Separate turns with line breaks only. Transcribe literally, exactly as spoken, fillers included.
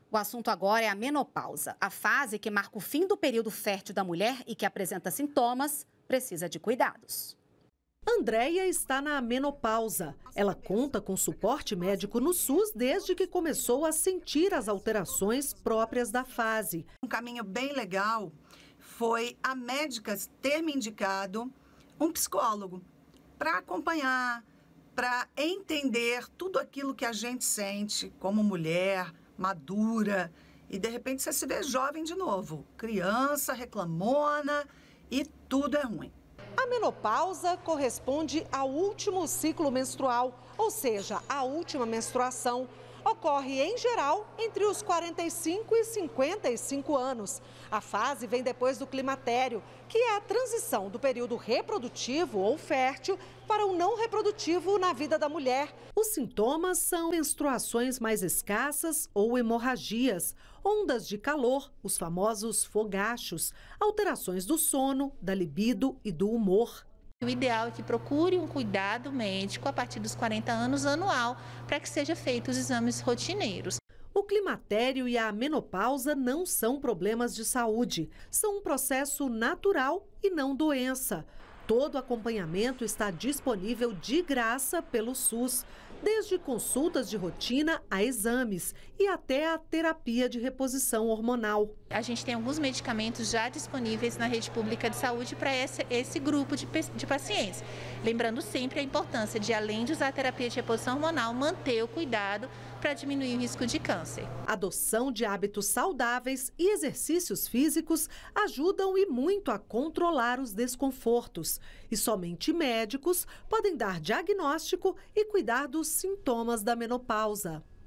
O assunto agora é a menopausa. A fase que marca o fim do período fértil da mulher e que apresenta sintomas, precisa de cuidados.
Andréia está na menopausa. Ela conta com suporte médico no SUS desde que começou a sentir as alterações próprias da fase.
Um caminho bem legal foi a médica ter me indicado um psicólogo para acompanhar, para entender tudo aquilo que a gente sente como mulher madura e de repente você se vê jovem de novo, criança, reclamona e tudo é ruim.
A menopausa corresponde ao último ciclo menstrual, ou seja, a última menstruação. Ocorre, em geral, entre os quarenta e cinco e cinquenta e cinco anos. A fase vem depois do climatério, que é a transição do período reprodutivo ou fértil para o não reprodutivo na vida da mulher. Os sintomas são menstruações mais escassas ou hemorragias, ondas de calor, os famosos fogachos, alterações do sono, da libido e do humor.
O ideal é que procure um cuidado médico a partir dos quarenta anos anual, para que sejam feitos os exames rotineiros.
O climatério e a menopausa não são problemas de saúde, são um processo natural e não doença. Todo acompanhamento está disponível de graça pelo SUS, desde consultas de rotina a exames e até a terapia de reposição hormonal.
A gente tem alguns medicamentos já disponíveis na rede pública de saúde para esse, esse grupo de, de pacientes. Lembrando sempre a importância de, além de usar a terapia de reposição hormonal, manter o cuidado para diminuir o risco de câncer.
Adoção de hábitos saudáveis e exercícios físicos ajudam e muito a controlar os desconfortos. E somente médicos podem dar diagnóstico e cuidar dos sintomas da menopausa.